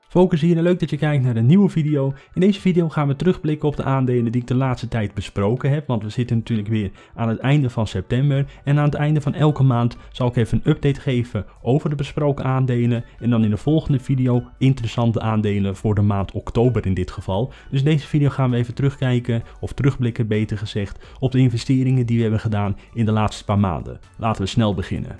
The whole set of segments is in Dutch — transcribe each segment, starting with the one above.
Focus hier en leuk dat je kijkt naar een nieuwe video. In deze video gaan we terugblikken op de aandelen die ik de laatste tijd besproken heb. Want we zitten natuurlijk weer aan het einde van september. En aan het einde van elke maand zal ik even een update geven over de besproken aandelen. En dan in de volgende video interessante aandelen voor de maand oktober in dit geval. Dus in deze video gaan we even terugkijken, of terugblikken beter gezegd, op de investeringen die we hebben gedaan in de laatste paar maanden. Laten we snel beginnen.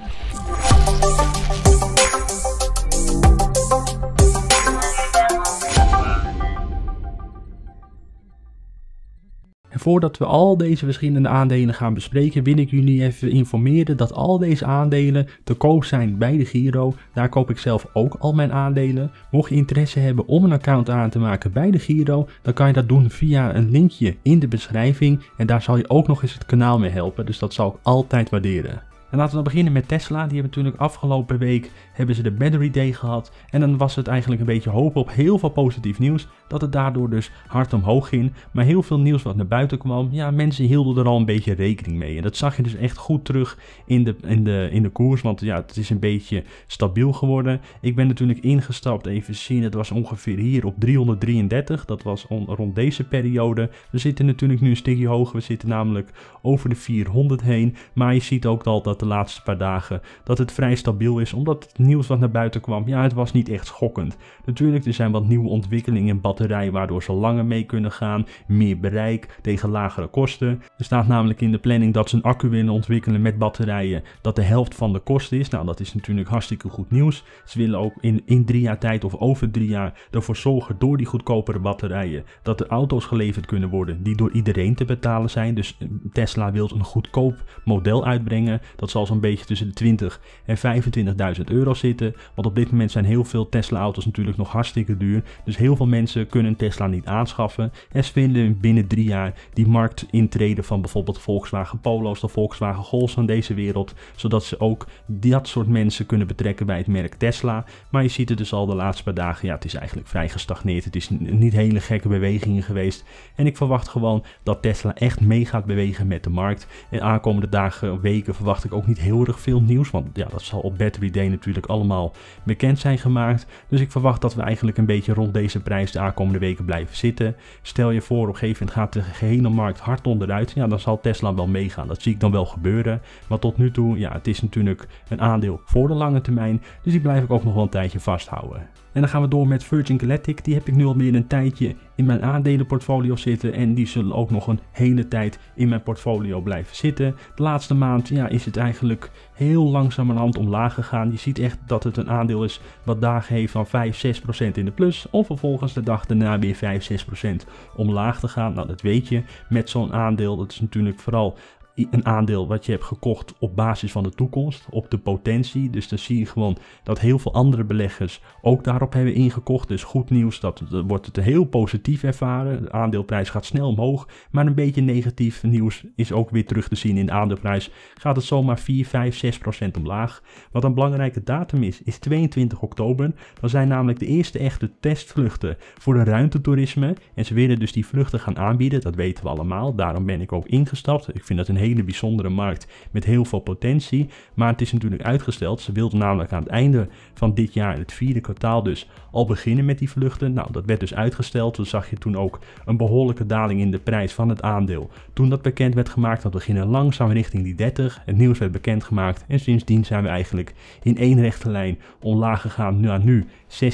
En voordat we al deze verschillende aandelen gaan bespreken, wil ik jullie even informeren dat al deze aandelen te koop zijn bij de Giro. Daar koop ik zelf ook al mijn aandelen. Mocht je interesse hebben om een account aan te maken bij de Giro, dan kan je dat doen via een linkje in de beschrijving. En daar zal je ook nog eens het kanaal mee helpen, dus dat zal ik altijd waarderen. En laten we dan beginnen met Tesla. Die hebben natuurlijk afgelopen week de Battery Day gehad. En dan was het eigenlijk een beetje hopen op heel veel positief nieuws. Dat het daardoor dus hard omhoog ging. Maar heel veel nieuws wat naar buiten kwam. Ja, mensen hielden er al een beetje rekening mee. En dat zag je dus echt goed terug in de koers. Want ja, het is een beetje stabiel geworden. Ik ben natuurlijk ingestapt. Even zien, het was ongeveer hier op 333. Dat was rond deze periode. We zitten natuurlijk nu een stukje hoger. We zitten namelijk over de 400 heen. Maar je ziet ook al dat de laatste paar dagen dat het vrij stabiel is, omdat het nieuws wat naar buiten kwam, ja, het was niet echt schokkend. Natuurlijk, er zijn wat nieuwe ontwikkelingen in batterij, waardoor ze langer mee kunnen gaan, meer bereik, tegen lagere kosten. Er staat namelijk in de planning dat ze een accu willen ontwikkelen met batterijen, dat de helft van de kosten is. Nou, dat is natuurlijk hartstikke goed nieuws. Ze willen ook in 3 jaar tijd of over 3 jaar ervoor zorgen, door die goedkopere batterijen, dat er auto's geleverd kunnen worden die door iedereen te betalen zijn. Dus Tesla wil een goedkoop model uitbrengen. Dat zal zo'n beetje tussen de 20.000 en 25.000 euro zitten. Want op dit moment zijn heel veel Tesla auto's natuurlijk nog hartstikke duur. Dus heel veel mensen kunnen een Tesla niet aanschaffen. En ze willen binnen 3 jaar die markt intreden van bijvoorbeeld Volkswagen Polo's, de Volkswagen Golf's van deze wereld. Zodat ze ook dat soort mensen kunnen betrekken bij het merk Tesla. Maar je ziet het dus al de laatste paar dagen. Ja, het is eigenlijk vrij gestagneerd. Het is niet hele gekke bewegingen geweest. En ik verwacht gewoon dat Tesla echt mee gaat bewegen met de markt. En aankomende dagen, weken verwacht ik ook niet heel erg veel nieuws, want ja, dat zal op Battery Day natuurlijk allemaal bekend zijn gemaakt. Dus ik verwacht dat we eigenlijk een beetje rond deze prijs de aankomende weken blijven zitten. Stel je voor, op een gegeven moment gaat de gehele markt hard onderuit, ja, dan zal Tesla wel meegaan. Dat zie ik dan wel gebeuren. Maar tot nu toe, ja, het is natuurlijk een aandeel voor de lange termijn, dus die blijf ik ook nog wel een tijdje vasthouden. En dan gaan we door met Virgin Galactic. Die heb ik nu al meer een tijdje in mijn aandelenportfolio zitten. En die zullen ook nog een hele tijd in mijn portfolio blijven zitten. De laatste maand, ja, is het eigenlijk heel langzamerhand omlaag gegaan. Je ziet echt dat het een aandeel is wat dagen heeft van 5-6% in de plus. Om vervolgens de dag daarna weer 5-6% omlaag te gaan. Nou, dat weet je met zo'n aandeel. Dat is natuurlijk vooral een aandeel wat je hebt gekocht op basis van de toekomst, op de potentie. Dus dan zie je gewoon dat heel veel andere beleggers ook daarop hebben ingekocht. Dus goed nieuws, dat wordt het heel positief ervaren. De aandeelprijs gaat snel omhoog, maar een beetje negatief nieuws is ook weer terug te zien in de aandeelprijs. Gaat het zomaar 4-5-6% omlaag. Wat een belangrijke datum is 22 oktober. Dan zijn namelijk de eerste echte testvluchten voor de ruimtetoerisme. En ze willen dus die vluchten gaan aanbieden, dat weten we allemaal. Daarom ben ik ook ingestapt. Ik vind dat een hele bijzondere markt met heel veel potentie, maar het is natuurlijk uitgesteld. Ze wilden namelijk aan het einde van dit jaar, het 4e kwartaal dus, al beginnen met die vluchten. Nou, dat werd dus uitgesteld. Toen zag je toen ook een behoorlijke daling in de prijs van het aandeel. Toen dat bekend werd gemaakt, dat we gingen langzaam richting die 30. Het nieuws werd bekendgemaakt en sindsdien zijn we eigenlijk in één rechte lijn omlaag gegaan naar nu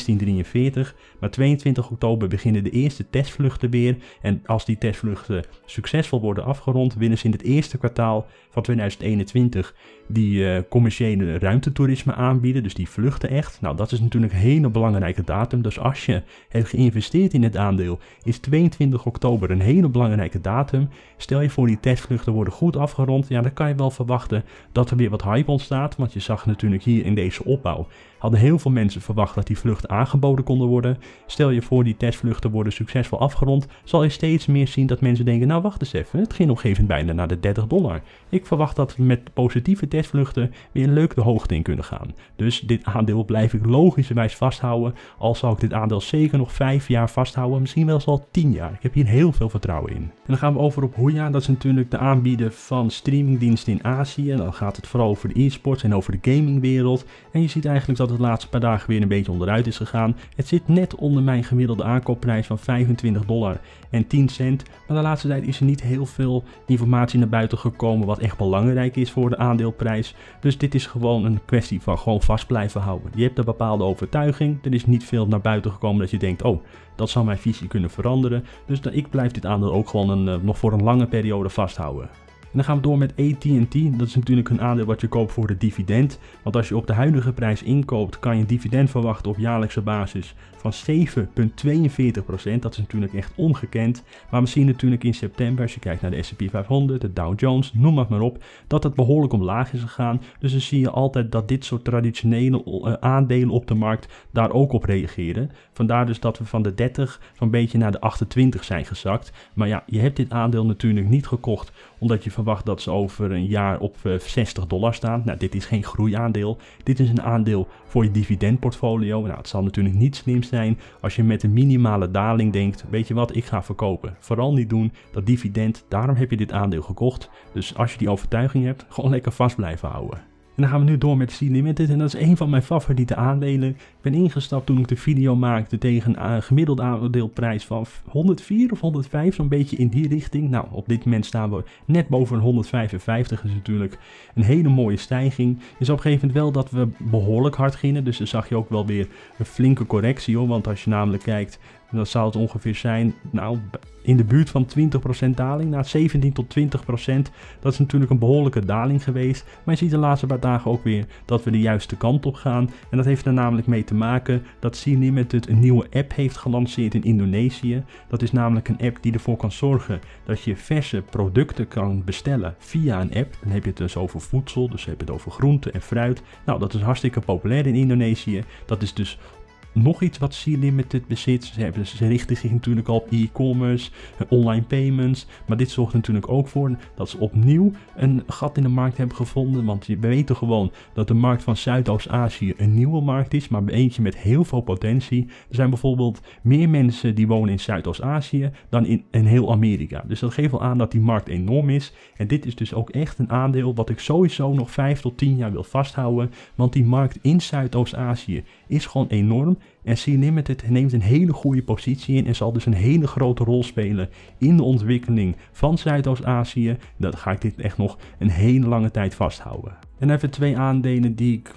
16,43. Maar 22 oktober beginnen de eerste testvluchten weer. En als die testvluchten succesvol worden afgerond, willen ze in het eerste kwartaal van 2021 die commerciële ruimtetoerisme aanbieden. Dus die vluchten echt. Nou, dat is natuurlijk een hele belangrijke datum. Dus als je hebt geïnvesteerd in het aandeel, is 22 oktober een hele belangrijke datum. Stel je voor die testvluchten worden goed afgerond, ja, dan kan je wel verwachten dat er weer wat hype ontstaat. Want je zag natuurlijk hier in deze opbouw, hadden heel veel mensen verwacht dat die vluchten aangeboden konden worden. Stel je voor die testvluchten worden succesvol afgerond, zal je steeds meer zien dat mensen denken, nou wacht eens even, het ging op een gegeven moment bijna naar de $30. Ik verwacht dat we met positieve testvluchten weer leuk de hoogte in kunnen gaan. Dus dit aandeel blijf ik logischerwijs vasthouden, al zal ik dit aandeel zeker nog 5 jaar vasthouden, misschien wel al 10 jaar. Ik heb hier heel veel vertrouwen in. En dan gaan we over op Huya, dat is natuurlijk de aanbieder van streamingdiensten in Azië. Dan gaat het vooral over de e-sports en over de gamingwereld. En je ziet eigenlijk dat dat het de laatste paar dagen weer een beetje onderuit is gegaan. Het zit net onder mijn gemiddelde aankoopprijs van $25,10. Maar de laatste tijd is er niet heel veel informatie naar buiten gekomen wat echt belangrijk is voor de aandeelprijs. Dus dit is gewoon een kwestie van gewoon vast blijven houden. Je hebt een bepaalde overtuiging. Er is niet veel naar buiten gekomen dat je denkt, oh, dat zou mijn visie kunnen veranderen. Dus ik blijf dit aandeel ook gewoon nog voor een lange periode vasthouden. En dan gaan we door met AT&T. Dat is natuurlijk een aandeel wat je koopt voor de dividend. Want als je op de huidige prijs inkoopt, kan je een dividend verwachten op jaarlijkse basis van 7,42%. Dat is natuurlijk echt ongekend. Maar we zien natuurlijk in september, als je kijkt naar de S&P 500, de Dow Jones, noem het maar op, dat het behoorlijk omlaag is gegaan. Dus dan zie je altijd dat dit soort traditionele aandelen op de markt daar ook op reageren. Vandaar dus dat we van de 30 zo'n beetje naar de 28 zijn gezakt. Maar ja, je hebt dit aandeel natuurlijk niet gekocht omdat je verwacht dat ze over een jaar op $60 staan. Nou, dit is geen groeiaandeel. Dit is een aandeel voor je dividendportfolio. Nou, het zal natuurlijk niet slim zijn als je met een minimale daling denkt, weet je wat, ik ga verkopen. Vooral niet doen, dat dividend, daarom heb je dit aandeel gekocht. Dus als je die overtuiging hebt, gewoon lekker vast blijven houden. En dan gaan we nu door met Sea Limited en dat is een van mijn favoriete aandelen. Ik ben ingestapt toen ik de video maakte tegen een gemiddelde aandeelprijs van 104 of 105, zo'n beetje in die richting. Nou, op dit moment staan we net boven 155, is natuurlijk een hele mooie stijging. Is op een gegeven moment wel dat we behoorlijk hard gingen, dus dan zag je ook wel weer een flinke correctie hoor. Want als je namelijk kijkt, dan zou het ongeveer zijn, nou, in de buurt van 20% daling, naar 17 tot 20%. Dat is natuurlijk een behoorlijke daling geweest. Maar je ziet de laatste paar dagen ook weer dat we de juiste kant op gaan. En dat heeft er namelijk mee te maken dat Sea Limited een nieuwe app heeft gelanceerd in Indonesië. Dat is namelijk een app die ervoor kan zorgen dat je verse producten kan bestellen via een app. Dan heb je het dus over voedsel, dus heb je het over groente en fruit. Nou, dat is hartstikke populair in Indonesië. Dat is dus nog iets wat Sea Limited bezit. Ze richten zich natuurlijk al op e-commerce, online payments. Maar dit zorgt natuurlijk ook voor dat ze opnieuw een gat in de markt hebben gevonden. Want we weten gewoon dat de markt van Zuidoost-Azië een nieuwe markt is. Maar eentje met heel veel potentie. Er zijn bijvoorbeeld meer mensen die wonen in Zuidoost-Azië dan in heel Amerika. Dus dat geeft wel aan dat die markt enorm is. En dit is dus ook echt een aandeel wat ik sowieso nog 5 tot 10 jaar wil vasthouden. Want die markt in Zuidoost-Azië is gewoon enorm. En Sea Limited neemt een hele goede positie in en zal dus een hele grote rol spelen in de ontwikkeling van Zuidoost-Azië. Dat ga ik dit echt nog een hele lange tijd vasthouden. En even 2 aandelen die ik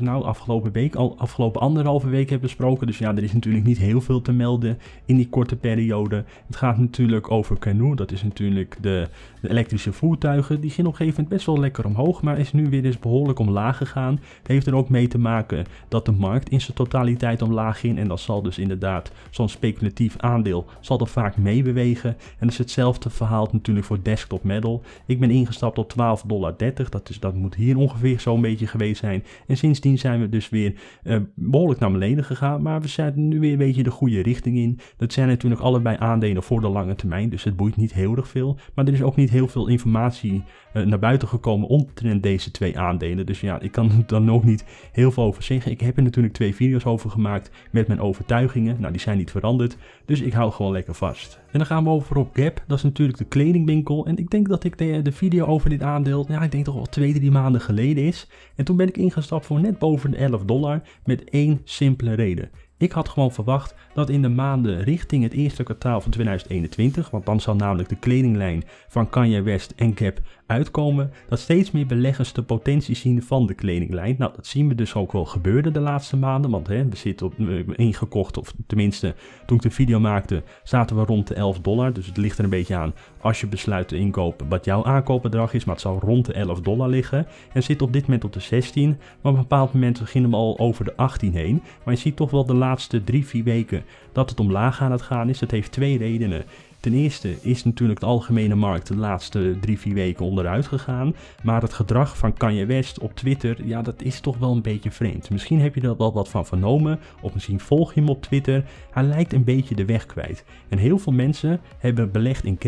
afgelopen 1,5 week heb besproken. Dus ja, er is natuurlijk niet heel veel te melden in die korte periode. Het gaat natuurlijk over Canoo. Dat is natuurlijk de elektrische voertuigen. Die ging op een gegeven moment best wel lekker omhoog, maar is nu weer eens behoorlijk omlaag gegaan. Het heeft er ook mee te maken dat de markt in zijn totaliteit omlaag ging. En dat zal dus inderdaad, zo'n speculatief aandeel zal er vaak meebewegen. En dat is hetzelfde verhaal natuurlijk voor Desktop Metal. Ik ben ingestapt op $12,30. Dat moet hier ongeveer zo een beetje geweest zijn. En sindsdien zijn we dus weer behoorlijk naar beneden gegaan. Maar we zijn nu weer een beetje de goede richting in. Dat zijn natuurlijk allebei aandelen voor de lange termijn. Dus het boeit niet heel erg veel. Maar er is ook niet heel veel informatie naar buiten gekomen omtrent deze 2 aandelen. Dus ja, ik kan er dan ook niet heel veel over zeggen. Ik heb er natuurlijk 2 video's over gemaakt met mijn overtuigingen. Nou, die zijn niet veranderd. Dus ik hou gewoon lekker vast. En dan gaan we over op Gap. Dat is natuurlijk de kledingwinkel. En ik denk dat ik de video over dit aandeel, ja, ik denk toch al 2-3 maanden geleden is. En toen ben ik ingestapt voor net boven de $11 met 1 simpele reden. Ik had gewoon verwacht dat in de maanden richting het eerste kwartaal van 2021, want dan zal namelijk de kledinglijn van Kanye West en Gap uitkomen, dat steeds meer beleggers de potentie zien van de kledinglijn. Nou, dat zien we dus ook wel gebeuren de laatste maanden, want we zitten op ingekocht, of tenminste, toen ik de video maakte, zaten we rond de $11. Dus het ligt er een beetje aan als je besluit te inkopen wat jouw aankoopbedrag is, maar het zal rond de $11 liggen. En zit op dit moment op de 16, maar op een bepaald moment beginnen we al over de 18 heen. Maar je ziet toch wel de laatste 3-4 weken dat het omlaag aan het gaan is. Dat heeft 2 redenen. Ten eerste is natuurlijk de algemene markt de laatste 3-4 weken onderuit gegaan. Maar het gedrag van Kanye West op Twitter, ja, dat is toch wel een beetje vreemd. Misschien heb je er wel wat van vernomen, of misschien volg je hem op Twitter. Hij lijkt een beetje de weg kwijt. En heel veel mensen hebben belegd in Gap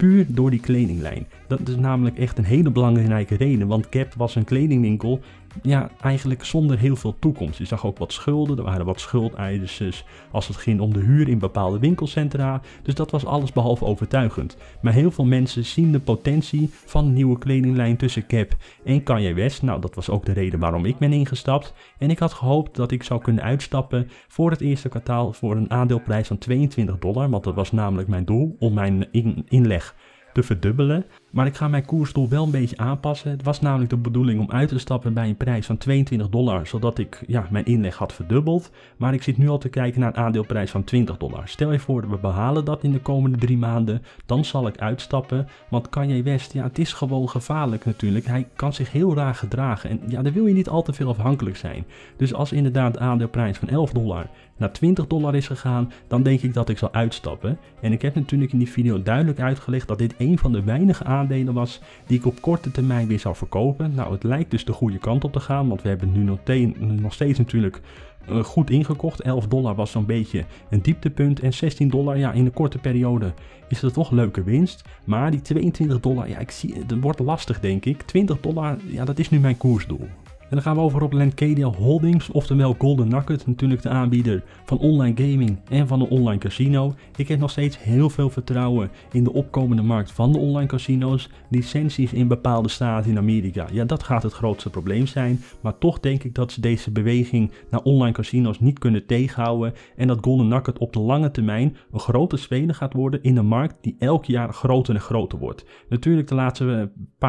Puur door die kledinglijn. Dat is namelijk echt een hele belangrijke reden, want Gap was een kledingwinkel, ja, eigenlijk zonder heel veel toekomst. Je zag ook wat schulden, er waren wat schuldeisers als het ging om de huur in bepaalde winkelcentra. Dus dat was alles behalve overtuigend. Maar heel veel mensen zien de potentie van een nieuwe kledinglijn tussen Gap en Kanye West. Nou, dat was ook de reden waarom ik ben ingestapt. En ik had gehoopt dat ik zou kunnen uitstappen voor het eerste kwartaal voor een aandeelprijs van $22. Want dat was namelijk mijn doel om mijn inleg te verdubbelen. Maar ik ga mijn koersdoel wel een beetje aanpassen. Het was namelijk de bedoeling om uit te stappen bij een prijs van $22, zodat ik mijn inleg had verdubbeld. Maar ik zit nu al te kijken naar een aandeelprijs van $20. Stel je voor, we behalen dat in de komende 3 maanden, dan zal ik uitstappen. Want Kanye West, ja, het is gewoon gevaarlijk natuurlijk. Hij kan zich heel raar gedragen en ja, daar wil je niet al te veel afhankelijk zijn. Dus als inderdaad de aandeelprijs van $11 naar $20 is gegaan, dan denk ik dat ik zal uitstappen. En ik heb natuurlijk in die video duidelijk uitgelegd dat dit een van de weinige aandelen was die ik op korte termijn weer zou verkopen. Nou, het lijkt dus de goede kant op te gaan, want we hebben nu nog steeds natuurlijk goed ingekocht. $11 was zo'n beetje een dieptepunt en $16, ja, in een korte periode is dat toch leuke winst. Maar die $22, ja, ik zie, het wordt lastig denk ik. $20, ja, dat is nu mijn koersdoel. En dan gaan we over op Lancadia Holdings, oftewel Golden Nugget, natuurlijk de aanbieder van online gaming en van een online casino. Ik heb nog steeds heel veel vertrouwen in de opkomende markt van de online casino's. Licenties in bepaalde staten in Amerika, ja, dat gaat het grootste probleem zijn. Maar toch denk ik dat ze deze beweging naar online casino's niet kunnen tegenhouden. En dat Golden Nugget op de lange termijn een grote speler gaat worden in een markt die elk jaar groter en groter wordt. Natuurlijk de laatste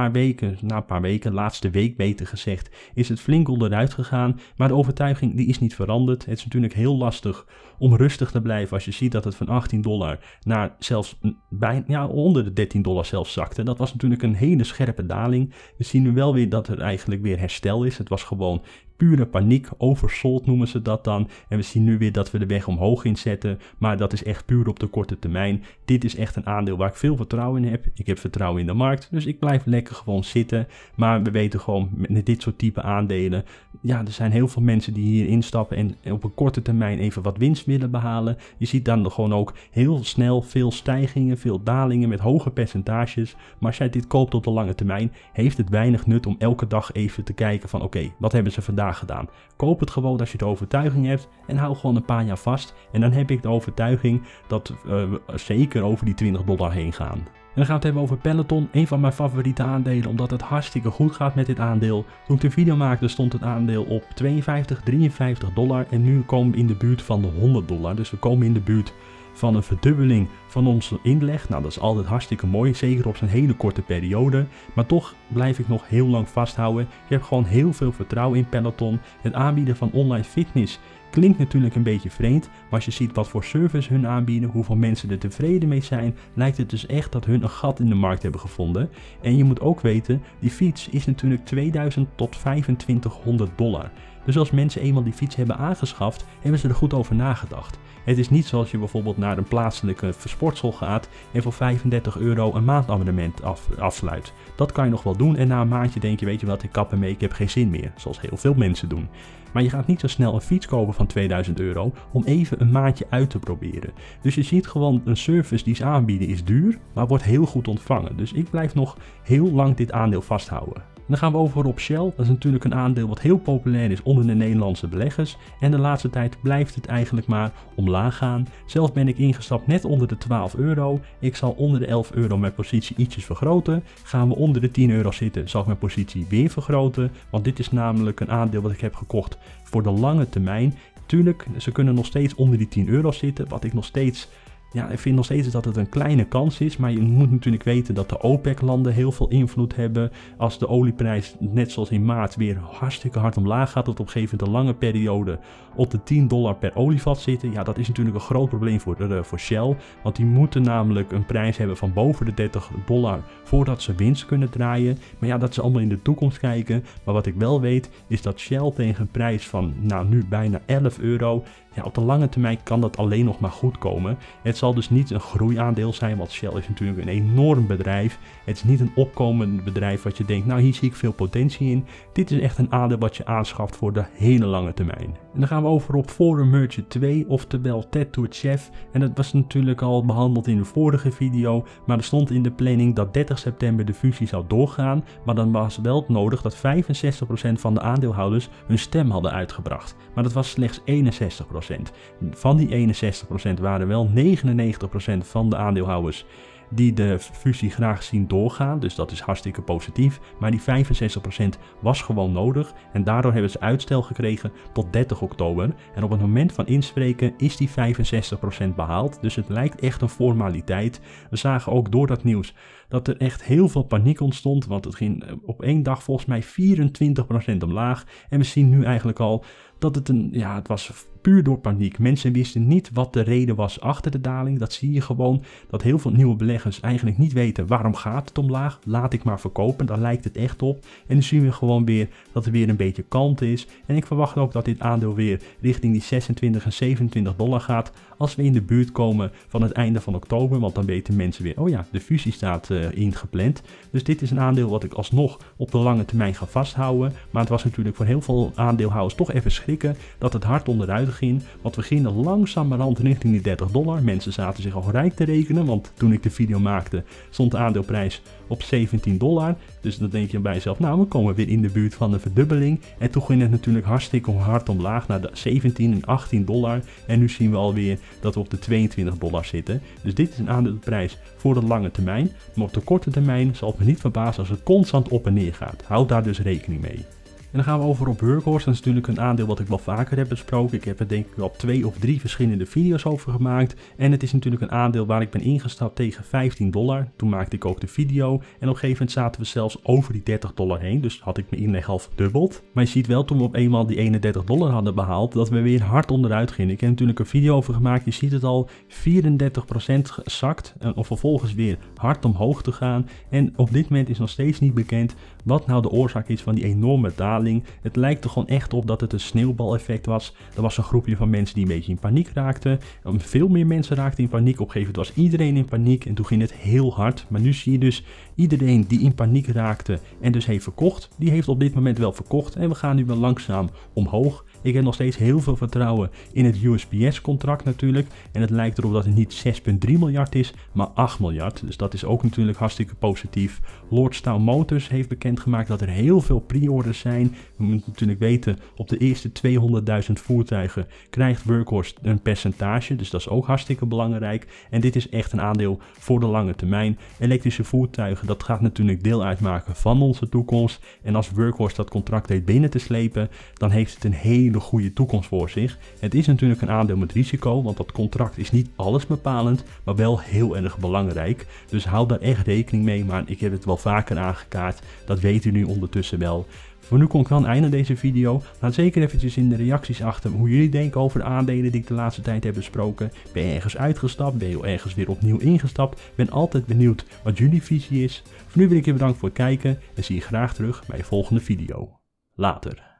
laatste week beter gezegd, is het flink onderuit gegaan, maar de overtuiging die is niet veranderd. Het is natuurlijk heel lastig om rustig te blijven als je ziet dat het van $18 naar zelfs onder de $13 zelfs zakte. Dat was natuurlijk een hele scherpe daling. We zien nu wel weer dat er eigenlijk weer herstel is. Het was gewoon pure paniek, oversold noemen ze dat dan. En we zien nu weer dat we de weg omhoog inzetten, maar dat is echt puur op de korte termijn. Dit is echt een aandeel waar ik veel vertrouwen in heb. Ik heb vertrouwen in de markt, dus ik blijf lekker gewoon zitten. Maar we weten gewoon met dit soort type aandelen, ja, er zijn heel veel mensen die hier instappen en op een korte termijn even wat winst willen behalen. Je ziet dan gewoon ook heel snel veel stijgingen, veel dalingen met hoge percentages. Maar als jij dit koopt op de lange termijn, heeft het weinig nut om elke dag even te kijken van oké, wat hebben ze vandaag gedaan. Koop het gewoon als je de overtuiging hebt en hou gewoon een paar jaar vast. En dan heb ik de overtuiging dat we zeker over die $20 heen gaan. En dan gaan we het hebben over Peloton, een van mijn favoriete aandelen, omdat het hartstikke goed gaat met dit aandeel. Toen ik de video maakte stond het aandeel op $52, $53 en nu komen we in de buurt van de $100. Dus we komen in de buurt van een verdubbeling van onze inleg. Nou, dat is altijd hartstikke mooi, zeker op zo'n hele korte periode. Maar toch blijf ik nog heel lang vasthouden. Ik heb gewoon heel veel vertrouwen in Peloton. Het aanbieden van online fitness klinkt natuurlijk een beetje vreemd, maar als je ziet wat voor service hun aanbieden, hoeveel mensen er tevreden mee zijn, lijkt het dus echt dat hun een gat in de markt hebben gevonden. En je moet ook weten, die fiets is natuurlijk $2000 tot $2500. Dus als mensen eenmaal die fiets hebben aangeschaft, hebben ze er goed over nagedacht. Het is niet zoals je bijvoorbeeld naar een plaatselijke sportschool gaat en voor €35 een maandabonnement afsluit. Dat kan je nog wel doen en na een maandje denk je, weet je wat, ik kap ermee, ik heb geen zin meer. Zoals heel veel mensen doen. Maar je gaat niet zo snel een fiets kopen van €2000 om even een maandje uit te proberen. Dus je ziet gewoon, een service die ze aanbieden is duur, maar wordt heel goed ontvangen. Dus ik blijf nog heel lang dit aandeel vasthouden. En dan gaan we over op Shell. Dat is natuurlijk een aandeel wat heel populair is onder de Nederlandse beleggers. En de laatste tijd blijft het eigenlijk maar omlaag gaan. Zelf ben ik ingestapt net onder de €12. Ik zal onder de €11 mijn positie ietsjes vergroten. Gaan we onder de €10 zitten, zal ik mijn positie weer vergroten. Want dit is namelijk een aandeel wat ik heb gekocht voor de lange termijn. Tuurlijk, ze kunnen nog steeds onder die €10 zitten, wat ik nog steeds... Ja, ik vind nog steeds dat het een kleine kans is, maar je moet natuurlijk weten dat de OPEC-landen heel veel invloed hebben. Als de olieprijs, net zoals in maart, weer hartstikke hard omlaag gaat, tot op een gegeven moment een lange periode op de $10 per olievat zitten. Ja, dat is natuurlijk een groot probleem voor Shell, want die moeten namelijk een prijs hebben van boven de $30 voordat ze winst kunnen draaien. Maar ja, dat is allemaal in de toekomst kijken. Maar wat ik wel weet, is dat Shell tegen een prijs van, nou nu bijna €11, ja, op de lange termijn kan dat alleen nog maar goed komen. Het zal dus niet een groeiaandeel zijn, want Shell is natuurlijk een enorm bedrijf. Het is niet een opkomend bedrijf wat je denkt, nou hier zie ik veel potentie in. Dit is echt een aandeel wat je aanschaft voor de hele lange termijn. En dan gaan we over op Forum Merchant 2, oftewel Ted2Chef. En dat was natuurlijk al behandeld in de vorige video, maar er stond in de planning dat 30 september de fusie zou doorgaan. Maar dan was wel nodig dat 65% van de aandeelhouders hun stem hadden uitgebracht. Maar dat was slechts 61%. Van die 61% waren wel 99% van de aandeelhouders die de fusie graag zien doorgaan, dus dat is hartstikke positief, maar die 65% was gewoon nodig en daardoor hebben ze uitstel gekregen tot 30 oktober en op het moment van inspreken is die 65% behaald, dus het lijkt echt een formaliteit. We zagen ook door dat nieuws dat er echt heel veel paniek ontstond, want het ging op één dag volgens mij 24% omlaag en we zien nu eigenlijk al dat het was puur door paniek. Mensen wisten niet wat de reden was achter de daling. Dat zie je gewoon, dat heel veel nieuwe beleggers eigenlijk niet weten waarom gaat het omlaag. Laat ik maar verkopen, daar lijkt het echt op. En dan zien we gewoon weer dat er weer een beetje kalmte is. En ik verwacht ook dat dit aandeel weer richting die 26 en 27 dollar gaat. Als we in de buurt komen van het einde van oktober, want dan weten mensen weer, oh ja, de fusie staat ingepland. Dus dit is een aandeel wat ik alsnog op de lange termijn ga vasthouden. Maar het was natuurlijk voor heel veel aandeelhouders toch even schrikken dat het hard onderuit ging. Want we gingen langzamerhand richting die 30 dollar. Mensen zaten zich al rijk te rekenen, want toen ik de video maakte stond de aandeelprijs op 17 dollar. Dus dan denk je bij jezelf, nou we komen weer in de buurt van de verdubbeling. En toen ging het natuurlijk hartstikke hard omlaag naar de 17 en 18 dollar. En nu zien we alweer dat we op de 22 dollar zitten. Dus dit is een aandeelprijs voor de lange termijn. Maar op de korte termijn zal het me niet verbazen als het constant op en neer gaat. Houd daar dus rekening mee. En dan gaan we over op Workhorse. Dat is natuurlijk een aandeel wat ik wel vaker heb besproken. Ik heb er denk ik al 2 of 3 verschillende video's over gemaakt. En het is natuurlijk een aandeel waar ik ben ingestapt tegen 15 dollar. Toen maakte ik ook de video. En op een gegeven moment zaten we zelfs over die 30 dollar heen. Dus had ik mijn inleg al verdubbeld. Maar je ziet wel toen we op eenmaal die 31 dollar hadden behaald, dat we weer hard onderuit gingen. Ik heb natuurlijk een video over gemaakt. Je ziet het al, 34% gezakt. En om vervolgens weer hard omhoog te gaan. En op dit moment is nog steeds niet bekend wat nou de oorzaak is van die enorme daling. Het lijkt er gewoon echt op dat het een sneeuwbaleffect was. Er was een groepje van mensen die een beetje in paniek raakten. Veel meer mensen raakten in paniek. Op een gegeven moment was iedereen in paniek en toen ging het heel hard. Maar nu zie je dus iedereen die in paniek raakte en dus heeft verkocht, die heeft op dit moment wel verkocht. En we gaan nu wel langzaam omhoog. Ik heb nog steeds heel veel vertrouwen in het USPS-contract natuurlijk. En het lijkt erop dat het niet 6,3 miljard is, maar 8 miljard. Dus dat is ook natuurlijk hartstikke positief. Lordstown Motors heeft bekendgemaakt dat er heel veel pre-orders zijn. We moeten natuurlijk weten, op de eerste 200.000 voertuigen krijgt Workhorse een percentage. Dus dat is ook hartstikke belangrijk. En dit is echt een aandeel voor de lange termijn. Elektrische voertuigen, dat gaat natuurlijk deel uitmaken van onze toekomst. En als Workhorse dat contract weet binnen te slepen, dan heeft het een hele goede toekomst voor zich. Het is natuurlijk een aandeel met risico, want dat contract is niet alles bepalend, maar wel heel erg belangrijk. Dus hou daar echt rekening mee, maar ik heb het wel vaker aangekaart. Dat weet u nu ondertussen wel. Voor nu kom ik wel aan het einde deze video. Laat zeker eventjes in de reacties achter hoe jullie denken over de aandelen die ik de laatste tijd heb besproken. Ben je ergens uitgestapt? Ben je ergens weer opnieuw ingestapt? Ik ben altijd benieuwd wat jullie visie is. Voor nu wil ik je bedanken voor het kijken en zie je graag terug bij de volgende video. Later.